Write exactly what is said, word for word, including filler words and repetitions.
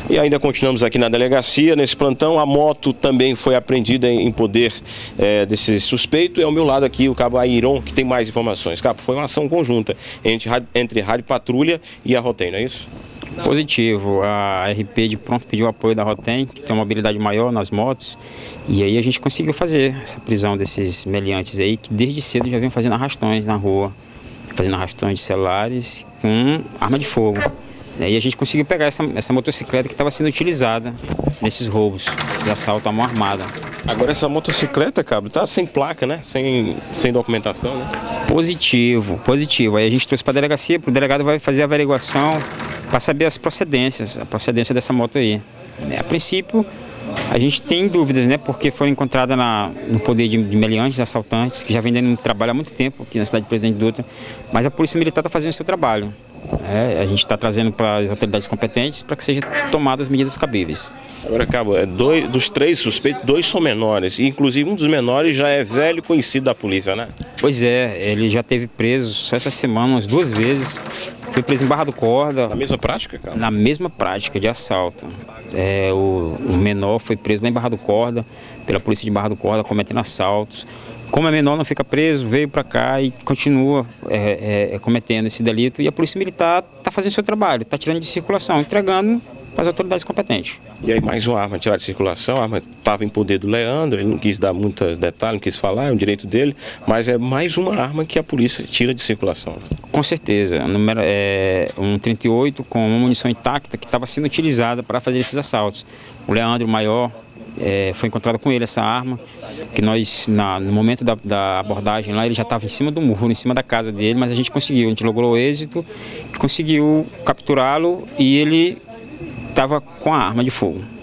E ainda continuamos aqui na delegacia, nesse plantão. A moto também foi apreendida em poder é, desse suspeito. E ao meu lado aqui o cabo Airon, que tem mais informações. Cabo, foi uma ação conjunta entre, entre Rádio Patrulha e a Rotem, não é isso? Positivo. A R P de pronto pediu apoio da Rotem, que tem uma mobilidade maior nas motos. E aí a gente conseguiu fazer essa prisão desses meliantes aí, que desde cedo já vinham fazendo arrastões na rua. Fazendo arrastões de celulares com arma de fogo. E a gente conseguiu pegar essa, essa motocicleta que estava sendo utilizada nesses roubos, esses assaltos à mão armada. Agora essa motocicleta, cabo, tá sem placa, né? Sem, sem documentação, né? Positivo, positivo. Aí a gente trouxe para a delegacia, o delegado vai fazer a averiguação para saber as procedências, a procedência dessa moto aí. A princípio, a gente tem dúvidas, né? Porque foi encontrada na, no poder de, de meliantes, assaltantes, que já vem dando trabalho há muito tempo aqui na cidade de Presidente Dutra, mas a Polícia Militar está fazendo o seu trabalho. É, a gente está trazendo para as autoridades competentes para que sejam tomadas medidas cabíveis. Agora, cabo, é dois, dos três suspeitos, dois são menores, e inclusive um dos menores já é velho conhecido da polícia, né? Pois é, ele já teve preso só essa semana umas duas vezes, foi preso em Barra do Corda. Na mesma prática, cabo? Na mesma prática de assalto. É, o, o menor foi preso lá em Barra do Corda, pela polícia de Barra do Corda, cometendo assaltos. Como é menor, não fica preso, veio para cá e continua é, é, cometendo esse delito. E a Polícia Militar está fazendo seu trabalho, está tirando de circulação, entregando para as autoridades competentes. E aí mais uma arma tirada de circulação, a arma estava em poder do Leandro, ele não quis dar muitos detalhes, não quis falar, é um direito dele, mas é mais uma arma que a polícia tira de circulação. Com certeza, o número é um trinta e oito com uma munição intacta que estava sendo utilizada para fazer esses assaltos. O Leandro Maior, é, foi encontrado com ele essa arma, que nós, na, no momento da, da abordagem lá, ele já estava em cima do muro, em cima da casa dele, mas a gente conseguiu, a gente logrou êxito, conseguiu capturá-lo e ele estava com a arma de fogo.